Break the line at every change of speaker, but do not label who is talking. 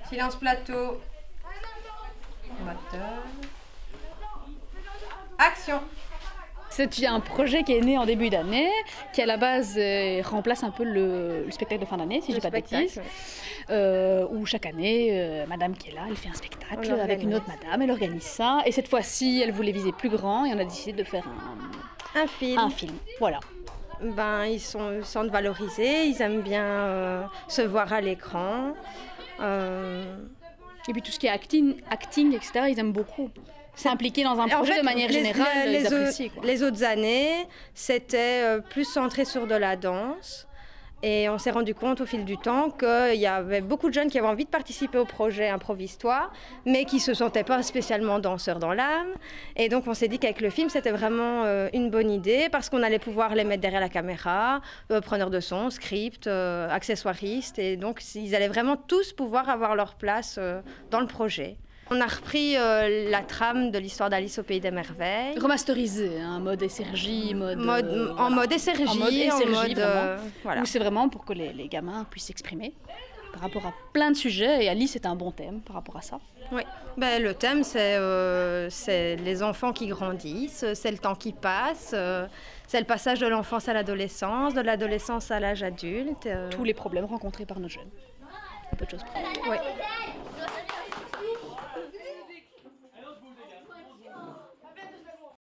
Silence plateau. Moteur. Action.
C'est un projet qui est né en début d'année, qui à la base remplace un peu le spectacle de fin d'année, si je ne dis pas de bêtises. Où chaque année, madame qui est là, elle fait un spectacle avec une autre madame, elle organise ça. Et cette fois-ci, elle voulait viser plus grand et on a décidé de faire
un film.
Un film, voilà.
Ben, ils se sentent valorisés, ils aiment bien se voir à l'écran.
Et puis tout ce qui est acting, etc., ils aiment beaucoup. S'impliquer dans un projet en fait, de manière générale, ils apprécient.
Les autres années, c'était plus centré sur de la danse. Et on s'est rendu compte au fil du temps qu'il y avait beaucoup de jeunes qui avaient envie de participer au projet Improvise-toi, mais qui ne se sentaient pas spécialement danseurs dans l'âme. Et donc on s'est dit qu'avec le film, c'était vraiment une bonne idée parce qu'on allait pouvoir les mettre derrière la caméra, preneurs de son, script, accessoiristes. Et donc ils allaient vraiment tous pouvoir avoir leur place dans le projet. On a repris la trame de l'histoire d'Alice au Pays des Merveilles.
Remasterisé, hein, mode SRJ,
en mode SRJ,
voilà. Où c'est vraiment pour que les gamins puissent s'exprimer par rapport à plein de sujets. Et Alice est un bon thème par rapport à ça.
Oui, ben, le thème c'est les enfants qui grandissent, c'est le temps qui passe, c'est le passage de l'enfance à l'adolescence, de l'adolescence à l'âge adulte.
Tous les problèmes rencontrés par nos jeunes. Peu de choses près.
Oui.